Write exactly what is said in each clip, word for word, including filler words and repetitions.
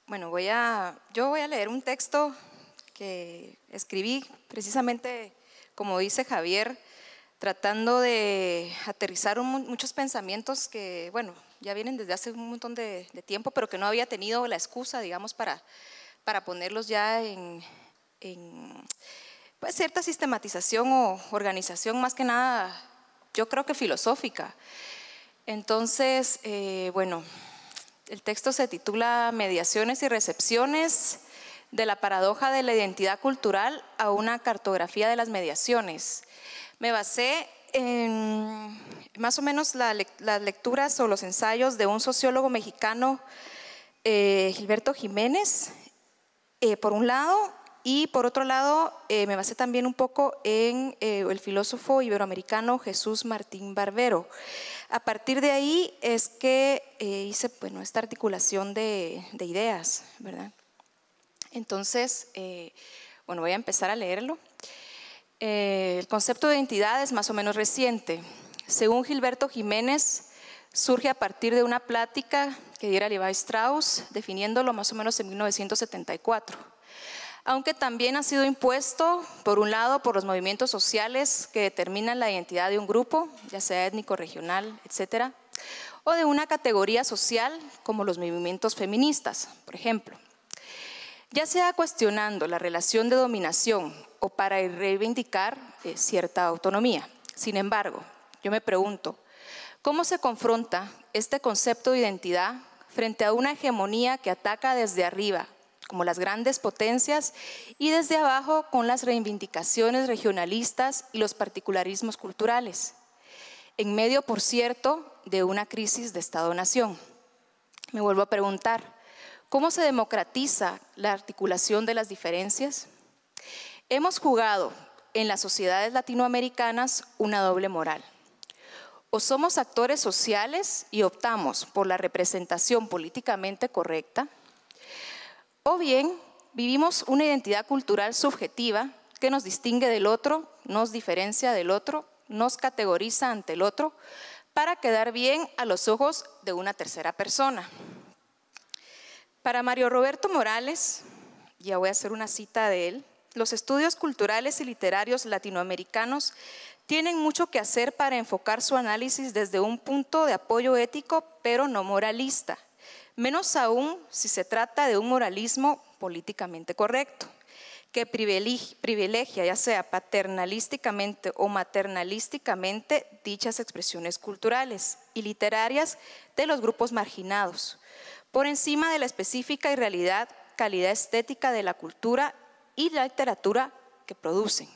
Bueno, voy a, yo voy a leer un texto que escribí precisamente, como dice Javier, tratando de aterrizar un, muchos pensamientos que, bueno, ya vienen desde hace un montón de, de tiempo, pero que no había tenido la excusa, digamos, para, para ponerlos ya en, en pues, cierta sistematización o organización, más que nada, yo creo que filosófica. Entonces, eh, bueno, el texto se titula Mediaciones y recepciones de la paradoja de la identidad cultural a una cartografía de las mediaciones. Me basé en más o menos la, las lecturas o los ensayos de un sociólogo mexicano, eh, Gilberto Jiménez, eh, por un lado, y por otro lado eh, me basé también un poco en eh, el filósofo iberoamericano Jesús Martín Barbero. A partir de ahí es que eh, hice bueno, esta articulación de, de ideas, ¿verdad? Entonces, eh, bueno, voy a empezar a leerlo. Eh, el concepto de identidad es más o menos reciente. Según Gilberto Jiménez, surge a partir de una plática que diera Levi Strauss, definiéndolo más o menos en mil novecientos setenta y cuatro. Aunque también ha sido impuesto, por un lado, por los movimientos sociales que determinan la identidad de un grupo, ya sea étnico, regional, etcétera, o de una categoría social, como los movimientos feministas, por ejemplo. Ya sea cuestionando la relación de dominación o para reivindicar eh, cierta autonomía. Sin embargo, yo me pregunto, ¿cómo se confronta este concepto de identidad frente a una hegemonía que ataca desde arriba, como las grandes potencias, y desde abajo con las reivindicaciones regionalistas y los particularismos culturales? En medio, por cierto, de una crisis de Estado-Nación. Me vuelvo a preguntar, ¿cómo se democratiza la articulación de las diferencias? Hemos jugado en las sociedades latinoamericanas una doble moral. O somos actores sociales y optamos por la representación políticamente correcta, o bien vivimos una identidad cultural subjetiva que nos distingue del otro, nos diferencia del otro, nos categoriza ante el otro para quedar bien a los ojos de una tercera persona. Para Mario Roberto Morales, ya voy a hacer una cita de él, los estudios culturales y literarios latinoamericanos tienen mucho que hacer para enfocar su análisis desde un punto de apoyo ético, pero no moralista, menos aún si se trata de un moralismo políticamente correcto, que privilegia, ya sea paternalísticamente o maternalísticamente, dichas expresiones culturales y literarias de los grupos marginados, por encima de la específica y realidad, calidad estética de la cultura y la literatura que producen.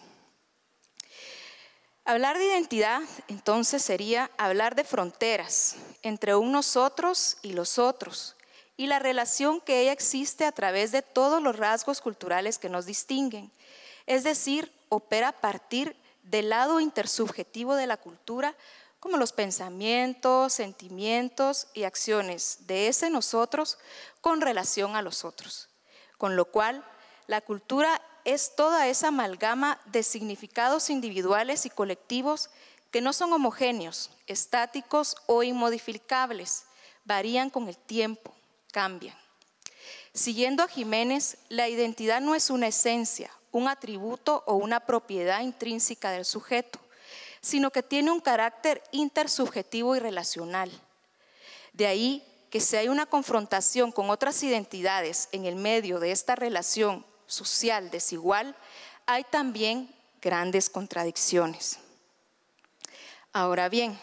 Hablar de identidad, entonces, sería hablar de fronteras entre un nosotros y los otros, y la relación que ella existe a través de todos los rasgos culturales que nos distinguen, es decir, opera a partir del lado intersubjetivo de la cultura, como los pensamientos, sentimientos y acciones de ese nosotros con relación a los otros, con lo cual la cultura es toda esa amalgama de significados individuales y colectivos que no son homogéneos, estáticos o inmodificables, varían con el tiempo, cambian. Siguiendo a Jiménez, la identidad no es una esencia, un atributo o una propiedad intrínseca del sujeto, sino que tiene un carácter intersubjetivo y relacional. De ahí que si hay una confrontación con otras identidades en el medio de esta relación social desigual, hay también grandes contradicciones. Ahora bien,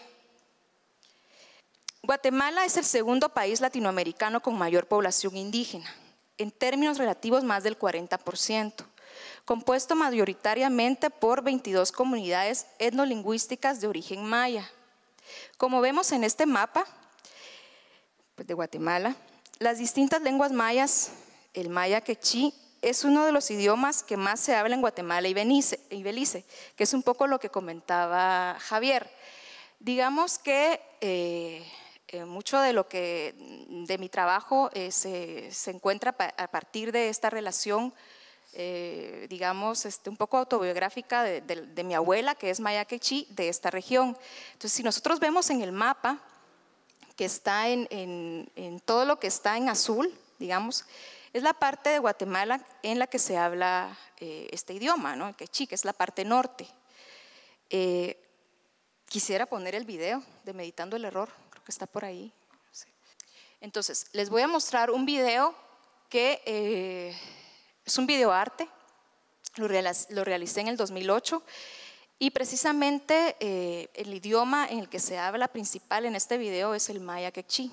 Guatemala es el segundo país latinoamericano con mayor población indígena, en términos relativos más del cuarenta por ciento, compuesto mayoritariamente por veintidós comunidades etnolingüísticas de origen maya. Como vemos en este mapa pues, de Guatemala, las distintas lenguas mayas, el maya quechí, es uno de los idiomas que más se habla en Guatemala y Belice, que es un poco lo que comentaba Javier. Digamos que eh, eh, mucho de lo que de mi trabajo eh, se, se encuentra a partir de esta relación, eh, digamos, este, un poco autobiográfica de, de, de mi abuela, que es maya quechí, de esta región. Entonces, si nosotros vemos en el mapa, que está en, en, en todo lo que está en azul, digamos, es la parte de Guatemala en la que se habla eh, este idioma, ¿no? El quechí, que es la parte norte. Eh, quisiera poner el video de Meditando el Error, creo que está por ahí. Sí. Entonces, les voy a mostrar un video que eh, es un videoarte, lo, lo realicé en el dos mil ocho, y precisamente eh, el idioma en el que se habla principal en este video es el maya quechí.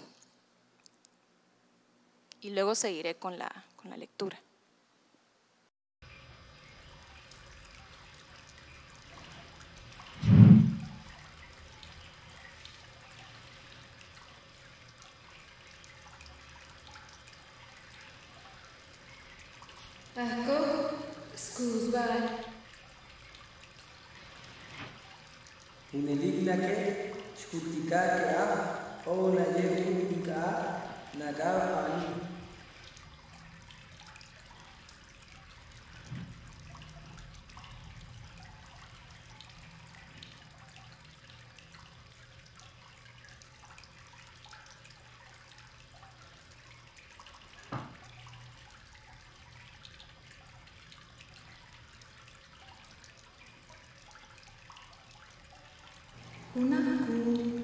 Y luego seguiré con la, con la lectura. Ako, skuzbal. Uneligna ke, shkutika ke a, o la ye shkutika, naga ani. Unaku.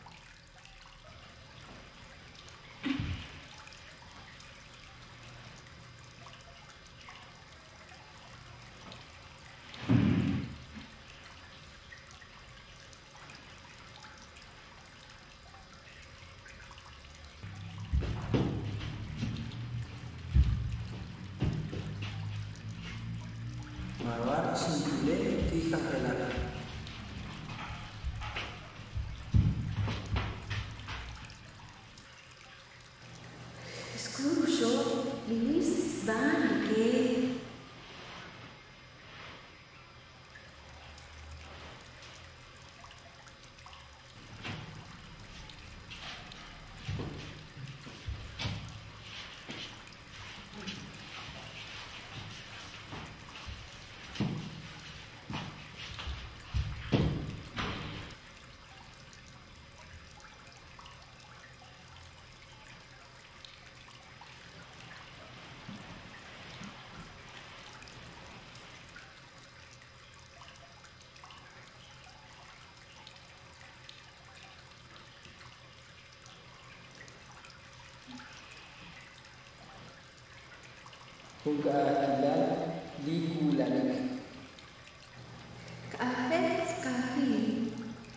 Marwar sintule tija pelaka. Skrušo, Luis Van ke. Hungka ilal liku lanik. Kafe kahi.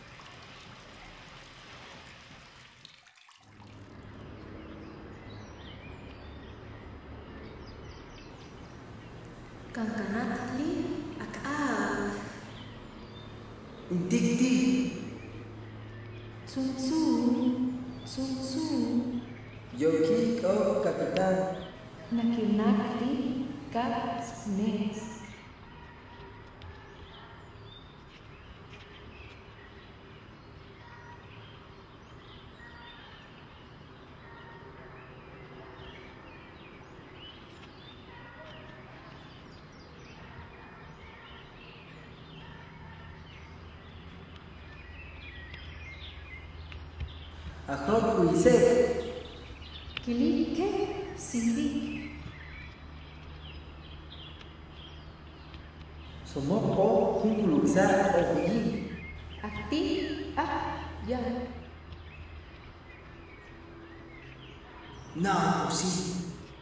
Kankanat li ak-ak. Intik ti. Sun su. Sun su. Yoki kau kapitan. Nakinak li kap nes. Akrok uise. Kili ke sindi. Somok ko hungkuluksa o huyi. Akti ah ya. Na usi.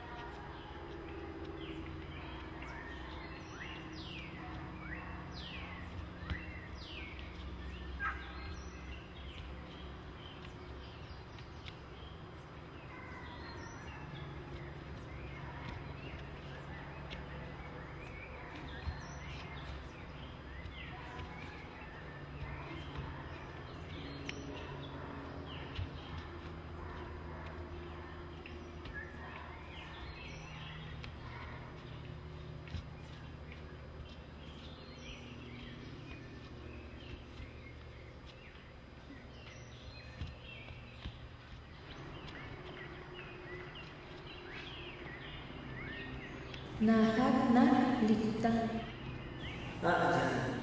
Nahak na likutan. Aja.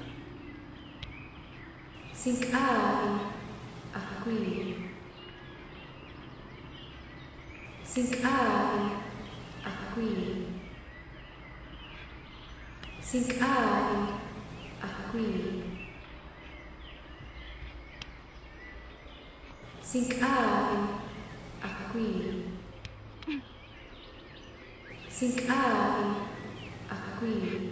Sink ai akui. Sink ai akui. Aqui. Sink ai. Aqui. Sink ai. Aqui. Sink ai. Aqui.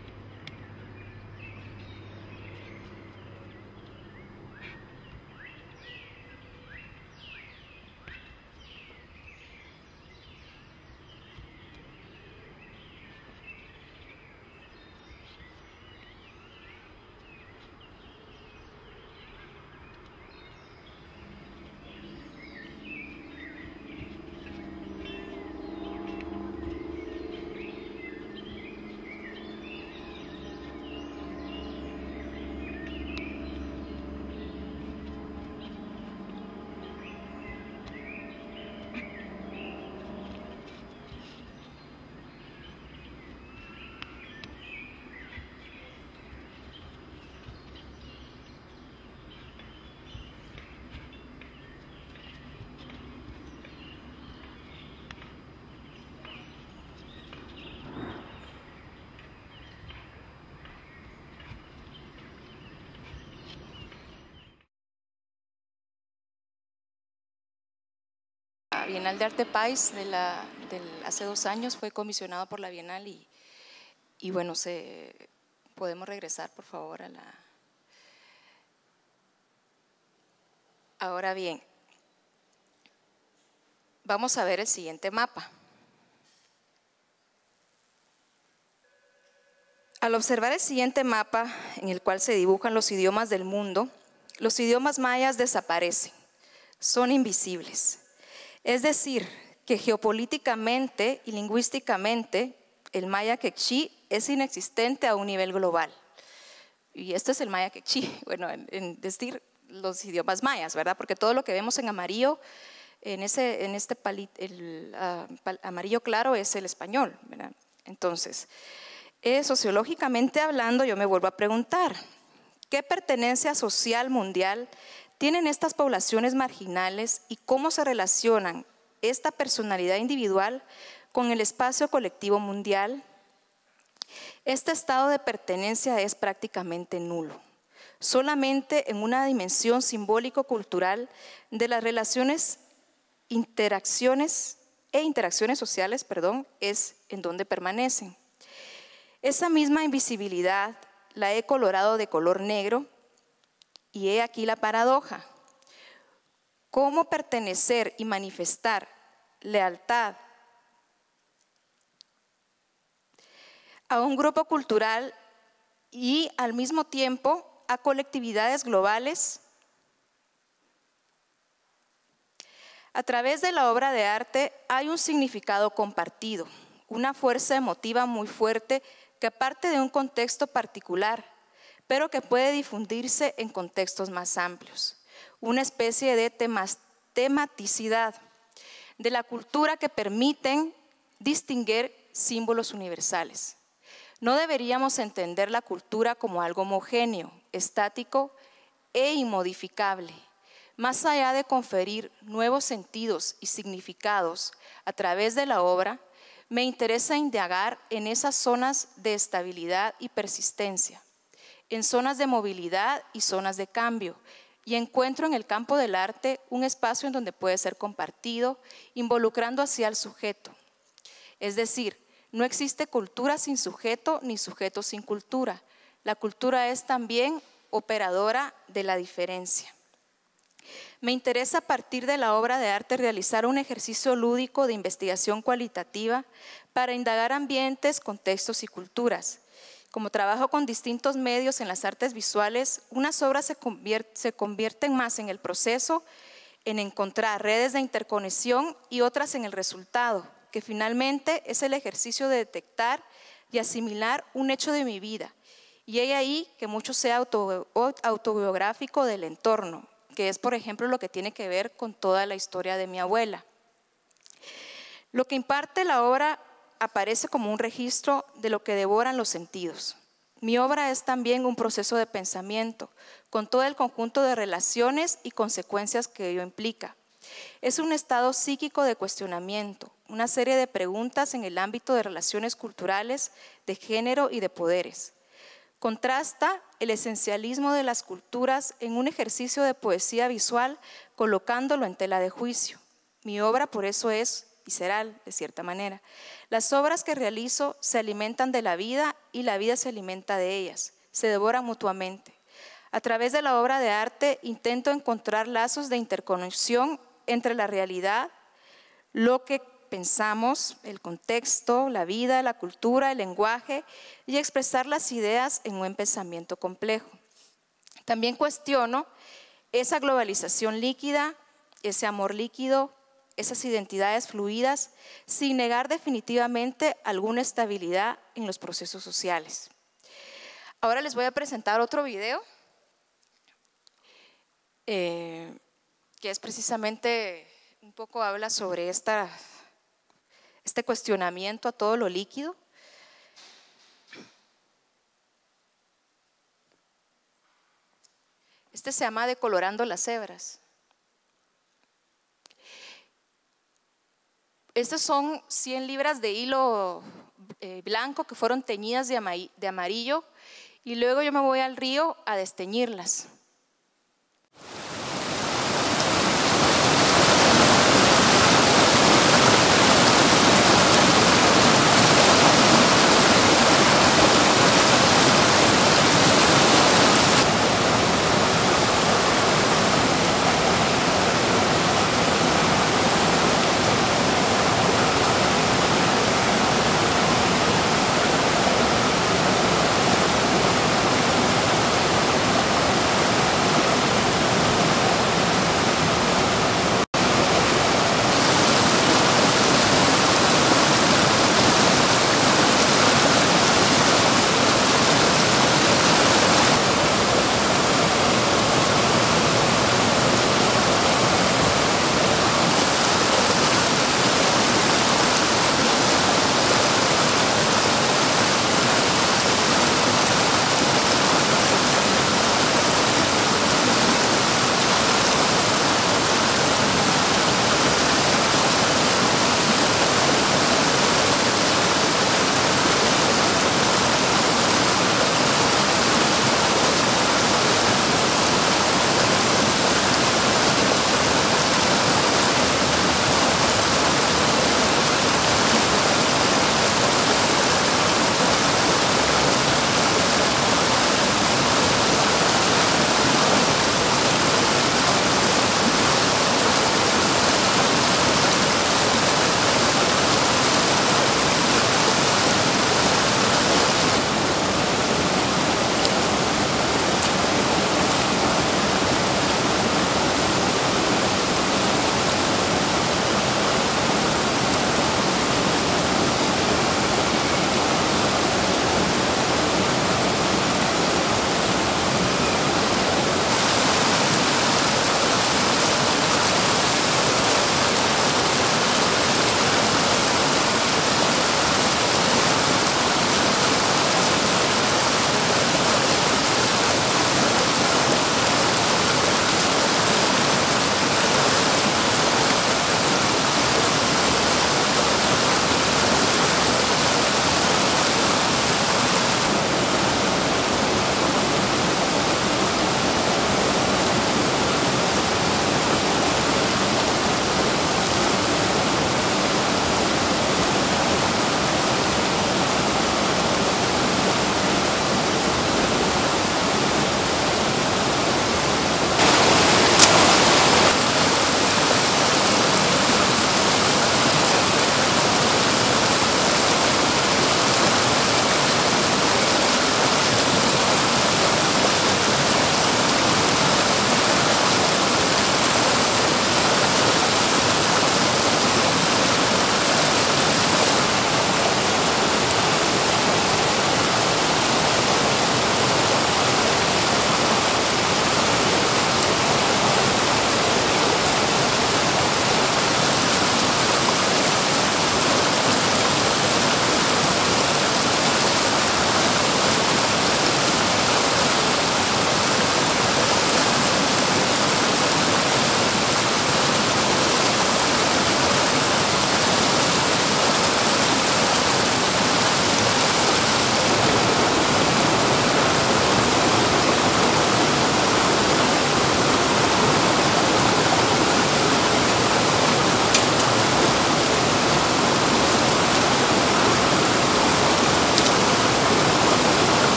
Bienal de Arte País de la, del, hace dos años fue comisionado por la Bienal y, y bueno, se, podemos regresar por favor a la… Ahora bien, vamos a ver el siguiente mapa. Al observar el siguiente mapa en el cual se dibujan los idiomas del mundo, los idiomas mayas desaparecen, son invisibles. Es decir, que geopolíticamente y lingüísticamente el maya quechí es inexistente a un nivel global. Y esto es el maya quechí, bueno, en, en decir los idiomas mayas, ¿verdad? Porque todo lo que vemos en amarillo, en, ese, en este palit, el, uh, pal, amarillo claro es el español, ¿verdad? Entonces, eh, sociológicamente hablando, yo me vuelvo a preguntar, ¿qué pertenencia social mundial tienen estas poblaciones marginales y cómo se relacionan esta personalidad individual con el espacio colectivo mundial? Este estado de pertenencia es prácticamente nulo. Solamente en una dimensión simbólico-cultural de las relaciones, interacciones e interacciones sociales, perdón, es en donde permanecen. Esa misma invisibilidad la he colorado de color negro. Y he aquí la paradoja. ¿Cómo pertenecer y manifestar lealtad a un grupo cultural y al mismo tiempo a colectividades globales? A través de la obra de arte hay un significado compartido, una fuerza emotiva muy fuerte que parte de un contexto particular, pero que puede difundirse en contextos más amplios. Una especie de temas, tematicidad de la cultura que permiten distinguir símbolos universales. No deberíamos entender la cultura como algo homogéneo, estático e inmodificable. Más allá de conferir nuevos sentidos y significados a través de la obra, me interesa indagar en esas zonas de estabilidad y persistencia, en zonas de movilidad y zonas de cambio, y encuentro en el campo del arte un espacio en donde puede ser compartido, involucrando así al sujeto. Es decir, no existe cultura sin sujeto ni sujeto sin cultura. La cultura es también operadora de la diferencia. Me interesa a partir de la obra de arte realizar un ejercicio lúdico de investigación cualitativa para indagar ambientes, contextos y culturas. Como trabajo con distintos medios en las artes visuales, unas obras se, convier- se convierten más en el proceso, en encontrar redes de interconexión y otras en el resultado, que finalmente es el ejercicio de detectar y asimilar un hecho de mi vida. Y hay ahí que mucho sea auto, autobiográfico del entorno, que es, por ejemplo, lo que tiene que ver con toda la historia de mi abuela. Lo que imparte la obra aparece como un registro de lo que devoran los sentidos. Mi obra es también un proceso de pensamiento, con todo el conjunto de relaciones y consecuencias que ello implica. Es un estado psíquico de cuestionamiento, una serie de preguntas en el ámbito de relaciones culturales, de género y de poderes. Contrasta el esencialismo de las culturas en un ejercicio de poesía visual, colocándolo en tela de juicio. Mi obra por eso es visceral, de cierta manera. Las obras que realizo se alimentan de la vida y la vida se alimenta de ellas, se devoran mutuamente. A través de la obra de arte intento encontrar lazos de interconexión entre la realidad, lo que pensamos, el contexto, la vida, la cultura, el lenguaje y expresar las ideas en un pensamiento complejo. También cuestiono esa globalización líquida, ese amor líquido, esas identidades fluidas, sin negar definitivamente alguna estabilidad en los procesos sociales. Ahora les voy a presentar otro video, eh, que es precisamente, un poco habla sobre esta, este cuestionamiento a todo lo líquido. Este se llama Decolorando las hebras. Estas son cien libras de hilo eh, blanco que fueron teñidas de, ama de amarillo y luego yo me voy al río a desteñirlas.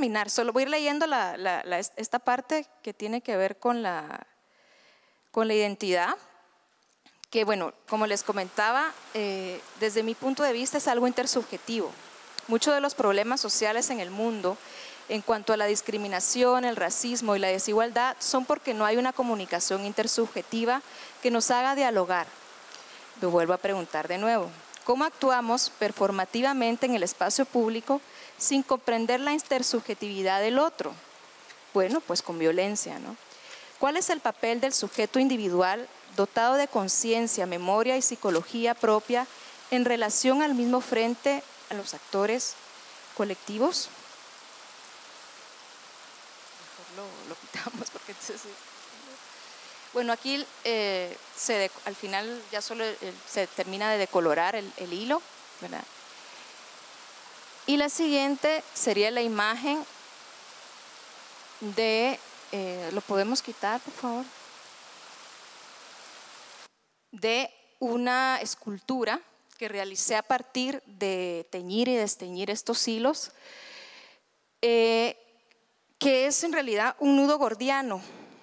terminar, solo voy a ir leyendo la, la, la, esta parte que tiene que ver con la, con la identidad, que bueno, como les comentaba, eh, desde mi punto de vista es algo intersubjetivo. Muchos de los problemas sociales en el mundo, en cuanto a la discriminación, el racismo y la desigualdad, son porque no hay una comunicación intersubjetiva que nos haga dialogar. Lo vuelvo a preguntar de nuevo. ¿Cómo actuamos performativamente en el espacio público sin comprender la intersubjetividad del otro? Bueno, pues con violencia, ¿no? ¿Cuál es el papel del sujeto individual dotado de conciencia, memoria y psicología propia en relación al mismo frente a los actores colectivos? Mejor lo, lo quitamos porque entonces... Bueno, aquí eh, se de, al final ya solo el, se termina de decolorar el, el hilo, ¿verdad? Y la siguiente sería la imagen de, eh, ¿lo podemos quitar, por favor? De una escultura que realicé a partir de teñir y desteñir estos hilos, eh, que es en realidad un nudo gordiano.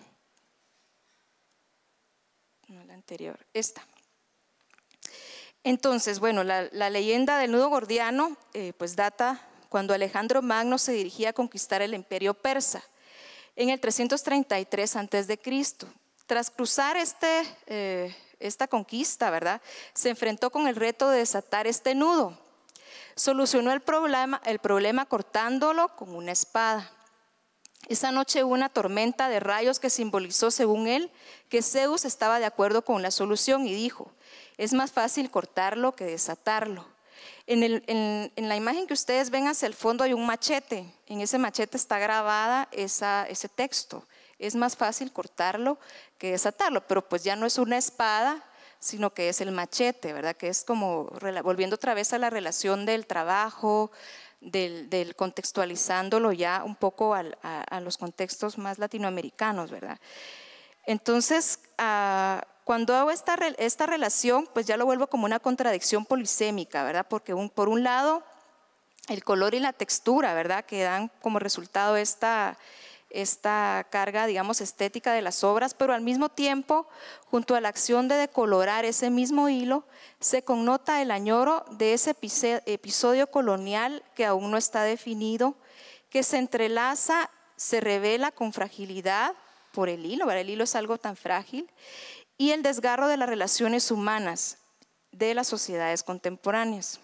No, la anterior, esta. Entonces, bueno, la, la leyenda del nudo gordiano eh, pues data cuando Alejandro Magno se dirigía a conquistar el imperio persa en el trescientos treinta y tres antes de Cristo. Tras cruzar este, eh, esta conquista, ¿verdad?, se enfrentó con el reto de desatar este nudo. Solucionó el problema, el problema cortándolo con una espada. Esa noche hubo una tormenta de rayos que simbolizó, según él, que Zeus estaba de acuerdo con la solución y dijo: es más fácil cortarlo que desatarlo. En, el, en, en la imagen que ustedes ven hacia el fondo hay un machete. En ese machete está grabada esa, ese texto. Es más fácil cortarlo que desatarlo, pero pues ya no es una espada, sino que es el machete, ¿verdad? Que es como, volviendo otra vez a la relación del trabajo, Del, del contextualizándolo ya un poco al, a, a los contextos más latinoamericanos, ¿verdad? Entonces, uh, cuando hago esta, esta relación, pues ya lo vuelvo como una contradicción polisémica, ¿verdad? Porque un, por un lado, el color y la textura, ¿verdad?, que dan como resultado esta, esta carga, digamos, estética de las obras, pero al mismo tiempo, junto a la acción de decolorar ese mismo hilo, se connota el añoro de ese episodio colonial que aún no está definido, que se entrelaza, se revela con fragilidad por el hilo, ¿verdad? El hilo es algo tan frágil, y el desgarro de las relaciones humanas de las sociedades contemporáneas.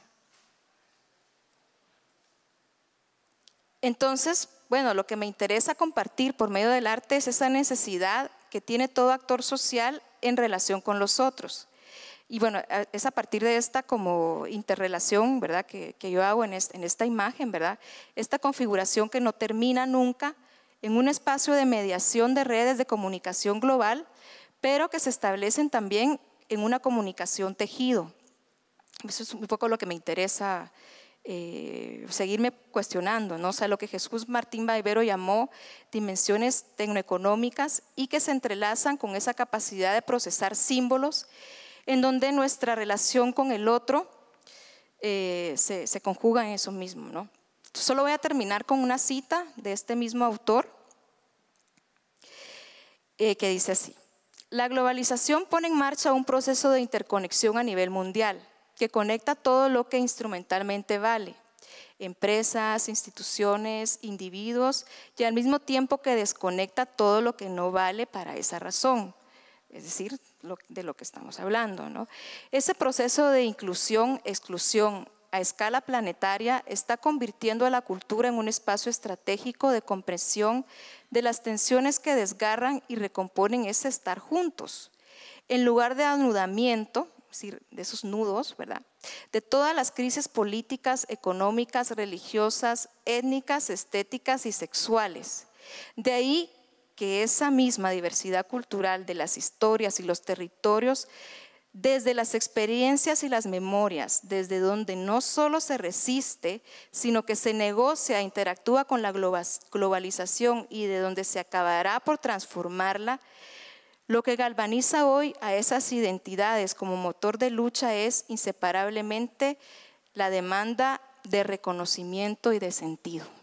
Entonces, bueno, lo que me interesa compartir por medio del arte es esa necesidad que tiene todo actor social en relación con los otros. Y bueno, es a partir de esta como interrelación, ¿verdad?, que, que yo hago en, este, en esta imagen, ¿verdad?, esta configuración que no termina nunca en un espacio de mediación de redes de comunicación global, pero que se establecen también en una comunicación tejido. Eso es un poco lo que me interesa eh, seguirme cuestionando, ¿no? O sea, lo que Jesús Martín Baivero llamó dimensiones tecnoeconómicas y que se entrelazan con esa capacidad de procesar símbolos en donde nuestra relación con el otro eh, se, se conjuga en eso mismo, ¿no? Solo voy a terminar con una cita de este mismo autor eh, que dice así: la globalización pone en marcha un proceso de interconexión a nivel mundial que conecta todo lo que instrumentalmente vale, empresas, instituciones, individuos, y al mismo tiempo que desconecta todo lo que no vale para esa razón. Es decir, lo, de lo que estamos hablando, ¿no? Ese proceso de inclusión, exclusión a escala planetaria está convirtiendo a la cultura en un espacio estratégico de comprensión de las tensiones que desgarran y recomponen ese estar juntos. En lugar de anudamiento, es decir, de esos nudos, ¿verdad?, de todas las crisis políticas, económicas, religiosas, étnicas, estéticas y sexuales. De ahí que esa misma diversidad cultural de las historias y los territorios, desde las experiencias y las memorias, desde donde no solo se resiste, sino que se negocia, interactúa con la globalización y de donde se acabará por transformarla, lo que galvaniza hoy a esas identidades como motor de lucha es inseparablemente la demanda de reconocimiento y de sentido.